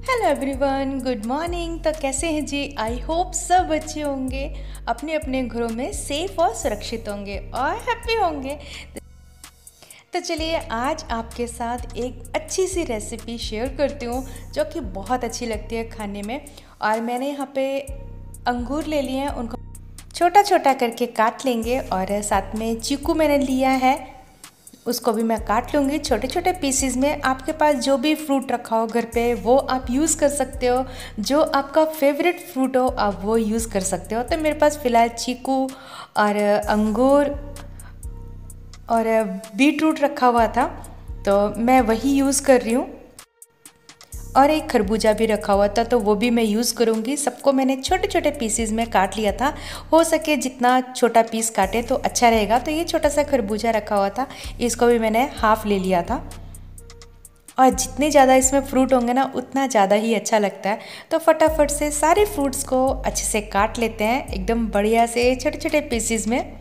Hello everyone, good morning. तो कैसे हैं जी? आई होप सब अच्छे होंगे, अपने अपने घरों में सेफ और सुरक्षित होंगे और हैप्पी होंगे। तो चलिए आज आपके साथ एक अच्छी सी रेसिपी शेयर करती हूँ जो कि बहुत अच्छी लगती है खाने में। और मैंने यहाँ पे अंगूर ले लिए हैं, उनको छोटा छोटा करके काट लेंगे और साथ में चीकू मैंने लिया है, उसको भी मैं काट लूँगी छोटे छोटे पीसीज में। आपके पास जो भी फ्रूट रखा हो घर पे वो आप यूज़ कर सकते हो, जो आपका फेवरेट फ्रूट हो आप वो यूज़ कर सकते हो। तो मेरे पास फ़िलहाल चीकू और अंगूर और बीटरूट रखा हुआ था, तो मैं वही यूज़ कर रही हूँ। और एक खरबूजा भी रखा हुआ था, तो वो भी मैं यूज़ करूँगी। सबको मैंने छोटे छोटे पीसीज में काट लिया था, हो सके जितना छोटा पीस काटे तो अच्छा रहेगा। तो ये छोटा सा खरबूजा रखा हुआ था, इसको भी मैंने हाफ़ ले लिया था। और जितने ज़्यादा इसमें फ्रूट होंगे ना उतना ज़्यादा ही अच्छा लगता है। तो फटाफट से सारे फ्रूट्स को अच्छे से काट लेते हैं, एकदम बढ़िया से छोटे छोटे पीसीज में।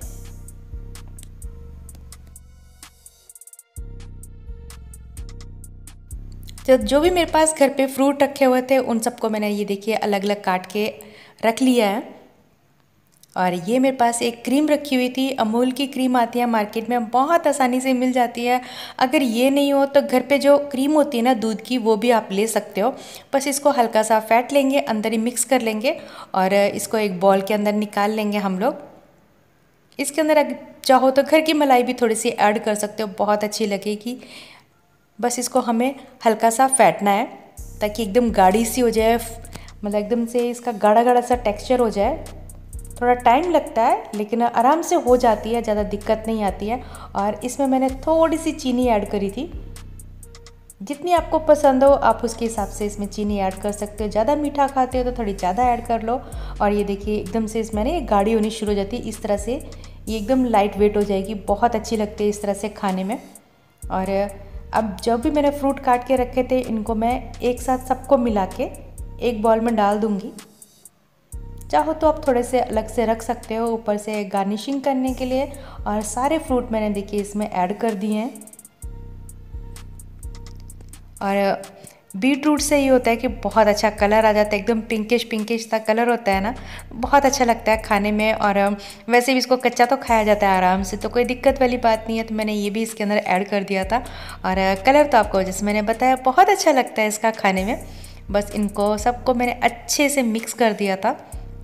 तो जो भी मेरे पास घर पे फ्रूट रखे हुए थे उन सबको मैंने ये देखिए अलग अलग काट के रख लिया है। और ये मेरे पास एक क्रीम रखी हुई थी, अमूल की क्रीम आती है मार्केट में, बहुत आसानी से मिल जाती है। अगर ये नहीं हो तो घर पे जो क्रीम होती है ना दूध की, वो भी आप ले सकते हो। बस इसको हल्का सा फैट लेंगे, अंदर ही मिक्स कर लेंगे और इसको एक बॉल के अंदर निकाल लेंगे हम लोग। इसके अंदर अगर चाहो तो घर की मलाई भी थोड़ी सी ऐड कर सकते हो, बहुत अच्छी लगेगी। बस इसको हमें हल्का सा फैटना है ताकि एकदम गाढ़ी सी हो जाए, मतलब एकदम से इसका गाढ़ा गाढ़ा सा टेक्सचर हो जाए। थोड़ा टाइम लगता है लेकिन आराम से हो जाती है, ज़्यादा दिक्कत नहीं आती है। और इसमें मैंने थोड़ी सी चीनी ऐड करी थी, जितनी आपको पसंद हो आप उसके हिसाब से इसमें चीनी ऐड कर सकते हो। ज़्यादा मीठा खाते हो तो थोड़ी ज़्यादा ऐड कर लो। और ये देखिए एकदम से इसमें ना ये गाढ़ी होनी शुरू हो जाती है, इस तरह से ये एकदम लाइट वेट हो जाएगी, बहुत अच्छी लगती है इस तरह से खाने में। और अब जब भी मैंने फ्रूट काट के रखे थे इनको मैं एक साथ सबको मिला के एक बॉल में डाल दूँगी। चाहो तो आप थोड़े से अलग से रख सकते हो ऊपर से गार्निशिंग करने के लिए। और सारे फ्रूट मैंने देखिए इसमें ऐड कर दिए हैं। और बीटरूट से ये होता है कि बहुत अच्छा कलर आ जाता है, एकदम पिंकिश पिंकिश सा कलर होता है ना, बहुत अच्छा लगता है खाने में। और वैसे भी इसको कच्चा तो खाया जाता है आराम से, तो कोई दिक्कत वाली बात नहीं है। तो मैंने ये भी इसके अंदर ऐड कर दिया था। और कलर तो आपको जैसे मैंने बताया बहुत अच्छा लगता है इसका खाने में। बस इनको सबको मैंने अच्छे से मिक्स कर दिया था।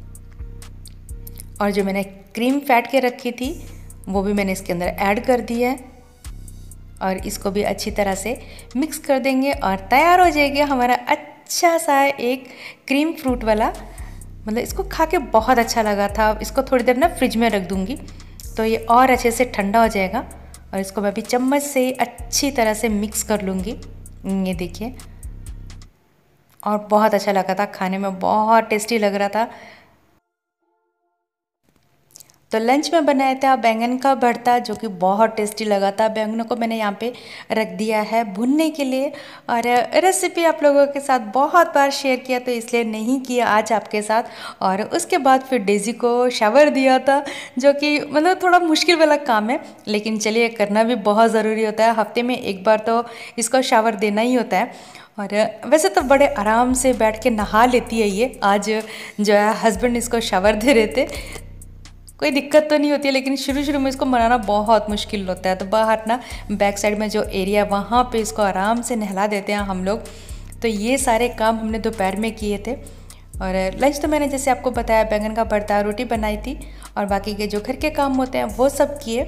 और जो मैंने क्रीम फैट के रखी थी वो भी मैंने इसके अंदर ऐड कर दी है। और इसको भी अच्छी तरह से मिक्स कर देंगे और तैयार हो जाएगा हमारा अच्छा सा एक क्रीम फ्रूट वाला। मतलब इसको खा के बहुत अच्छा लगा था। इसको थोड़ी देर ना फ्रिज में रख दूँगी तो ये और अच्छे से ठंडा हो जाएगा। और इसको मैं अभी चम्मच से अच्छी तरह से मिक्स कर लूँगी। ये देखिए, और बहुत अच्छा लगा था खाने में, बहुत टेस्टी लग रहा था। तो लंच में बनाया था बैंगन का भरता, जो कि बहुत टेस्टी लगा था। बैंगनों को मैंने यहाँ पे रख दिया है भुनने के लिए। और रेसिपी आप लोगों के साथ बहुत बार शेयर किया तो इसलिए नहीं किया आज आपके साथ। और उसके बाद फिर डेज़ी को शावर दिया था, जो कि मतलब थोड़ा मुश्किल वाला काम है, लेकिन चलिए करना भी बहुत ज़रूरी होता है। हफ्ते में एक बार तो इसको शावर देना ही होता है। और वैसे तो बड़े आराम से बैठ के नहा लेती है ये। आज जो है हस्बैंड इसको शावर दे रहे थे, कोई दिक्कत तो नहीं होती है, लेकिन शुरू शुरू में इसको मनाना बहुत मुश्किल होता है। तो बाहर ना बैक साइड में जो एरिया है वहाँ पे इसको आराम से नहला देते हैं हम लोग। तो ये सारे काम हमने दोपहर में किए थे। और लंच तो मैंने जैसे आपको बताया बैंगन का भरता, रोटी बनाई थी, और बाकी के जो घर के काम होते हैं वो सब किए।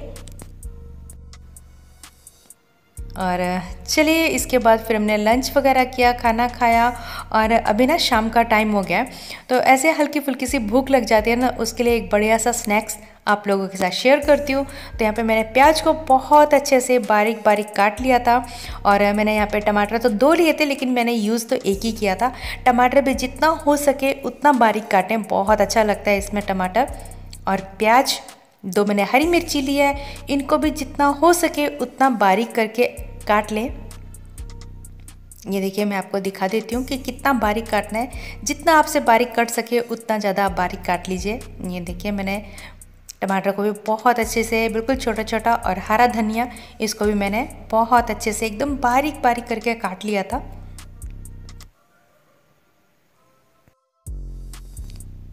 और चलिए इसके बाद फिर हमने लंच वगैरह किया, खाना खाया। और अभी ना शाम का टाइम हो गया है, तो ऐसे हल्की फुल्की सी भूख लग जाती है ना, उसके लिए एक बढ़िया सा स्नैक्स आप लोगों के साथ शेयर करती हूँ। तो यहाँ पे मैंने प्याज को बहुत अच्छे से बारीक बारीक काट लिया था। और मैंने यहाँ पे टमाटर तो दो लिए थे, लेकिन मैंने यूज़ तो एक ही किया था। टमाटर भी जितना हो सके उतना बारीक काटें, बहुत अच्छा लगता है इसमें टमाटर। और प्याज दो मैंने हरी मिर्ची ली है, इनको भी जितना हो सके उतना बारीक करके काट लें। ये देखिए मैं आपको दिखा देती हूँ कि कितना बारीक काटना है। जितना आपसे बारीक काट सके उतना ज़्यादा आप बारीक काट लीजिए। ये देखिए मैंने टमाटर को भी बहुत अच्छे से बिल्कुल छोटा छोटा, और हरा धनिया इसको भी मैंने बहुत अच्छे से एकदम बारीक बारीक करके काट लिया था।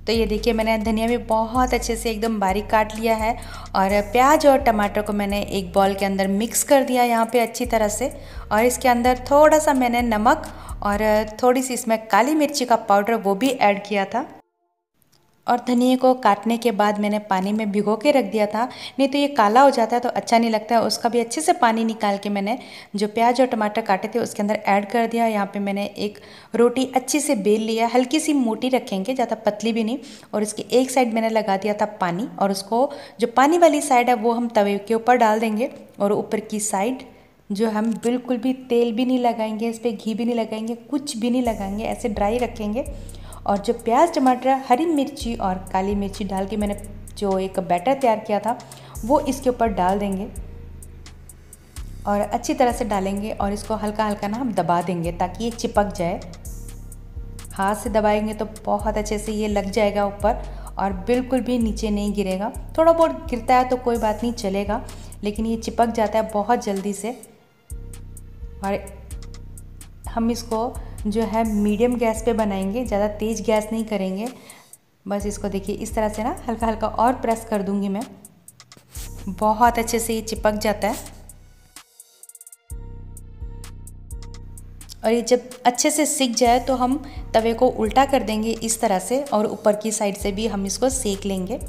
तो ये देखिए मैंने धनिया भी बहुत अच्छे से एकदम बारीक काट लिया है और प्याज और टमाटर को मैंने एक बॉल के अंदर मिक्स कर दिया यहाँ पे अच्छी तरह से। और इसके अंदर थोड़ा सा मैंने नमक और थोड़ी सी इसमें काली मिर्ची का पाउडर वो भी ऐड किया था। और धनिए को काटने के बाद मैंने पानी में भिगो के रख दिया था, नहीं तो ये काला हो जाता है तो अच्छा नहीं लगता है। उसका भी अच्छे से पानी निकाल के मैंने जो प्याज और टमाटर काटे थे उसके अंदर ऐड कर दिया। यहाँ पे मैंने एक रोटी अच्छी से बेल लिया, हल्की सी मोटी रखेंगे, ज़्यादा पतली भी नहीं। और इसकी एक साइड मैंने लगा दिया था पानी, और उसको जो पानी वाली साइड है वो हम तवे के ऊपर डाल देंगे। और ऊपर की साइड जो हम बिल्कुल भी तेल भी नहीं लगाएंगे, इस पर घी भी नहीं लगाएंगे, कुछ भी नहीं लगाएंगे, ऐसे ड्राई रखेंगे। और जो प्याज टमाटर हरी मिर्ची और काली मिर्ची डाल के मैंने जो एक बैटर तैयार किया था वो इसके ऊपर डाल देंगे और अच्छी तरह से डालेंगे। और इसको हल्का हल्का ना हम दबा देंगे ताकि ये चिपक जाए। हाथ से दबाएंगे तो बहुत अच्छे से ये लग जाएगा ऊपर और बिल्कुल भी नीचे नहीं गिरेगा। थोड़ा बहुत गिरता है तो कोई बात नहीं, चलेगा, लेकिन ये चिपक जाता है बहुत जल्दी से। और हम इसको जो है मीडियम गैस पे बनाएंगे, ज़्यादा तेज़ गैस नहीं करेंगे। बस इसको देखिए इस तरह से ना हल्का हल्का और प्रेस कर दूंगी मैं, बहुत अच्छे से ये चिपक जाता है। और ये जब अच्छे से सिक जाए तो हम तवे को उल्टा कर देंगे इस तरह से, और ऊपर की साइड से भी हम इसको सेक लेंगे।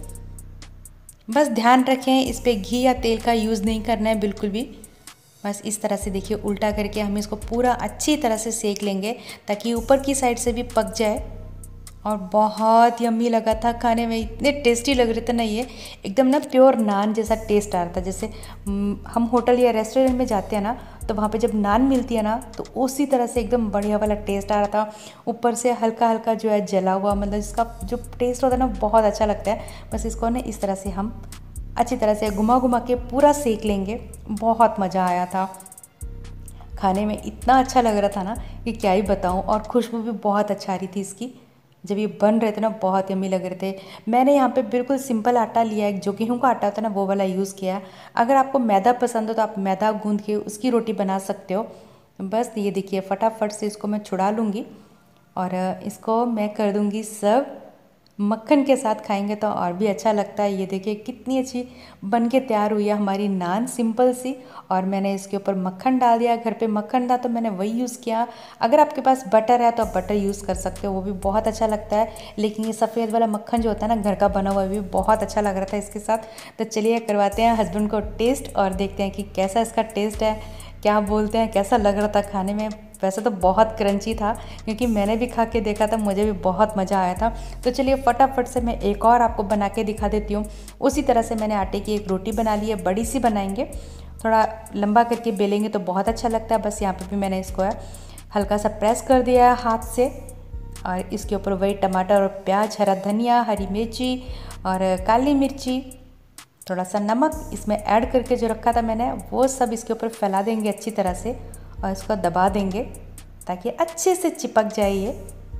बस ध्यान रखें इस पर घी या तेल का यूज़ नहीं करना है बिल्कुल भी। बस इस तरह से देखिए उल्टा करके हम इसको पूरा अच्छी तरह से सेक लेंगे ताकि ऊपर की साइड से भी पक जाए। और बहुत यम्मी लगा था खाने में, इतने टेस्टी लग रहे थे ना, ये एकदम ना प्योर नान जैसा टेस्ट आ रहा था। जैसे हम होटल या रेस्टोरेंट में जाते हैं ना तो वहाँ पे जब नान मिलती है ना तो उसी तरह से एकदम बढ़िया वाला टेस्ट आ रहा था। ऊपर से हल्का हल्का जो है जला हुआ, मतलब इसका जो टेस्ट होता है ना बहुत अच्छा लगता है। बस इसको ना इस तरह से हम अच्छी तरह से घुमा घुमा के पूरा सेक लेंगे। बहुत मज़ा आया था खाने में, इतना अच्छा लग रहा था ना कि क्या ही बताऊं। और खुशबू भी बहुत अच्छा आ रही थी इसकी, जब ये बन रहे थे ना बहुत यम्मी लग रहे थे। मैंने यहाँ पे बिल्कुल सिंपल आटा लिया है, जो गेहूँ का आटा होता है ना वो वाला यूज़ किया है। अगर आपको मैदा पसंद हो तो आप मैदा गूँध के उसकी रोटी बना सकते हो। बस ये देखिए फटाफट से इसको मैं छुड़ा लूँगी और इसको मैं कर दूँगी सर्व। मक्खन के साथ खाएंगे तो और भी अच्छा लगता है। ये देखिए कितनी अच्छी बन के तैयार हुई है हमारी नान, सिंपल सी। और मैंने इसके ऊपर मक्खन डाल दिया, घर पे मक्खन था तो मैंने वही यूज़ किया। अगर आपके पास बटर है तो आप बटर यूज़ कर सकते हो, वो भी बहुत अच्छा लगता है। लेकिन ये सफ़ेद वाला मक्खन जो होता है ना घर का बना हुआ, भी बहुत अच्छा लग रहा था इसके साथ। तो चलिए करवाते हैं हस्बैंड को टेस्ट और देखते हैं कि कैसा इसका टेस्ट है, क्या बोलते हैं, कैसा लग रहा था खाने में। वैसे तो बहुत क्रंची था क्योंकि मैंने भी खा के देखा था, मुझे भी बहुत मज़ा आया था। तो चलिए फटाफट से मैं एक और आपको बना के दिखा देती हूँ। उसी तरह से मैंने आटे की एक रोटी बना ली है, बड़ी सी बनाएंगे, थोड़ा लंबा करके बेलेंगे तो बहुत अच्छा लगता है। बस यहाँ पे भी मैंने इसको है हल्का सा प्रेस कर दिया है हाथ से, और इसके ऊपर वही टमाटर और प्याज, हरा धनिया, हरी मिर्ची और काली मिर्ची, थोड़ा सा नमक इसमें ऐड करके जो रखा था मैंने वो सब इसके ऊपर फैला देंगे अच्छी तरह से और इसको दबा देंगे ताकि अच्छे से चिपक जाए ये।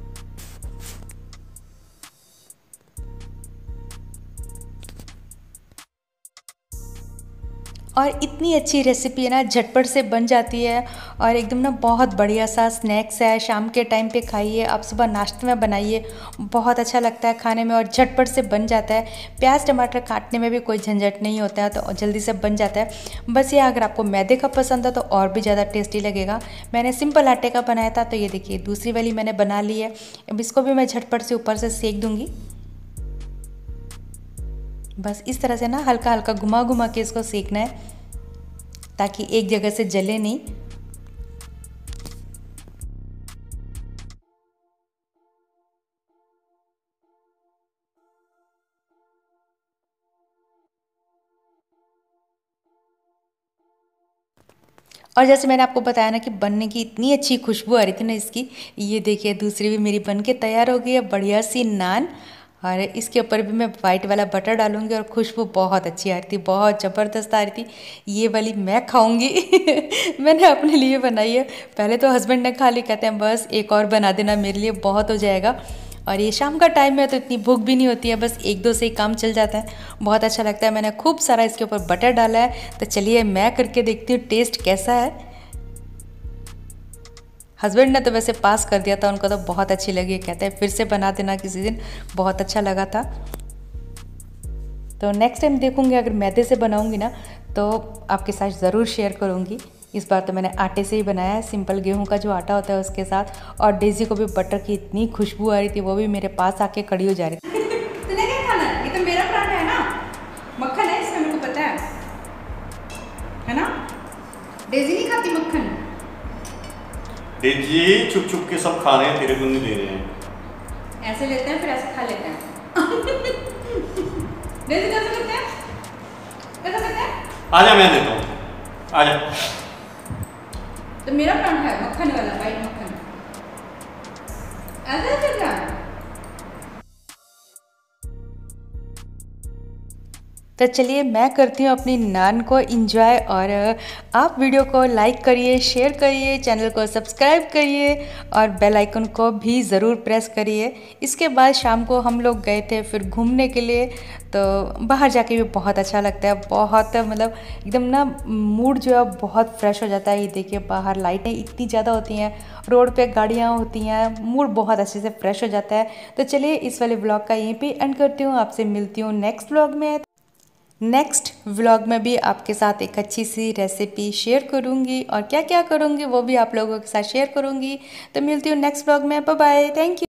और इतनी अच्छी रेसिपी है ना, झटपट से बन जाती है और एकदम ना बहुत बढ़िया सा स्नैक्स है। शाम के टाइम पे खाइए, आप सुबह नाश्ते में बनाइए, बहुत अच्छा लगता है खाने में और झटपट से बन जाता है। प्याज टमाटर काटने में भी कोई झंझट नहीं होता है तो जल्दी से बन जाता है। बस ये अगर आपको मैदे का पसंद है तो और भी ज़्यादा टेस्टी लगेगा। मैंने सिंपल आटे का बनाया था, तो ये देखिए दूसरी वाली मैंने बना ली है। अब इसको भी मैं झटपट से ऊपर से सेक दूँगी। बस इस तरह से ना हल्का हल्का घुमा घुमा के इसको सेकना है ताकि एक जगह से जले नहीं। और जैसे मैंने आपको बताया ना कि बनने की इतनी अच्छी खुशबू आ रही थी ना इसकी, ये देखिए दूसरी भी मेरी बन के तैयार हो गई है, बढ़िया सी नान। और इसके ऊपर भी मैं वाइट वाला बटर डालूंगी और खुशबू बहुत अच्छी आ रही थी, बहुत ज़बरदस्त आ रही थी। ये वाली मैं खाऊंगी मैंने अपने लिए बनाई है। पहले तो हस्बैंड ने खा ली, कहते हैं बस एक और बना देना, मेरे लिए बहुत हो जाएगा। और ये शाम का टाइम है तो इतनी भूख भी नहीं होती है, बस एक दो से ही काम चल जाता है, बहुत अच्छा लगता है। मैंने खूब सारा इसके ऊपर बटर डाला है, तो चलिए मैं करके देखती हूँ टेस्ट कैसा है। हस्बैंड ने तो वैसे पास कर दिया था, उनको तो बहुत अच्छी लगी, कहते हैं फिर से बना देना किसी दिन, बहुत अच्छा लगा था। तो नेक्स्ट टाइम देखूँगी अगर मैदे से बनाऊँगी ना तो आपके साथ ज़रूर शेयर करूँगी। इस बार तो मैंने आटे से ही बनाया है, सिंपल गेहूं का जो आटा होता है उसके साथ। और डेज़ी को भी बटर की इतनी खुशबू आ रही थी, वो भी मेरे पास आके खड़ी हो जा रही थी। तूने क्या खाना है? ये तो मेरा पराठा है ना, मक्खन है इसमें, मेरे को पता है ना? डेज़ी नहीं खाती मक्खन। डेज़ी छुप छुप के सब खा रहे हैं, तेरे को नहीं दे रहे हैं। ऐसे लेते हैं फिर ऐसे खा लेते हैं। डेज़ी कैसे करते हैं? कैसे करते हैं? आजा मैं देता हूँ, आजा। तो मेरा पराठा है मक्खन वाला, वाइट मक्खन। ऐसे ऐसे क्या? तो चलिए मैं करती हूँ अपनी नान को इंजॉय, और आप वीडियो को लाइक करिए, शेयर करिए, चैनल को सब्सक्राइब करिए और बेल आइकन को भी ज़रूर प्रेस करिए। इसके बाद शाम को हम लोग गए थे फिर घूमने के लिए, तो बाहर जाके भी बहुत अच्छा लगता है, बहुत मतलब एकदम ना मूड जो है बहुत फ्रेश हो जाता है। ये देखिए बाहर लाइटें इतनी ज़्यादा होती हैं, रोड पे गाड़ियाँ होती हैं, मूड बहुत अच्छे से फ्रेश हो जाता है। तो चलिए इस वाले ब्लॉग का यहीं पे एंड करती हूँ, आपसे मिलती हूँ नेक्स्ट ब्लॉग में। नेक्स्ट व्लॉग में भी आपके साथ एक अच्छी सी रेसिपी शेयर करूंगी, और क्या क्या करूंगी वो भी आप लोगों के साथ शेयर करूंगी। तो मिलती हूँ नेक्स्ट व्लॉग में, बाय बाय, थैंक यू।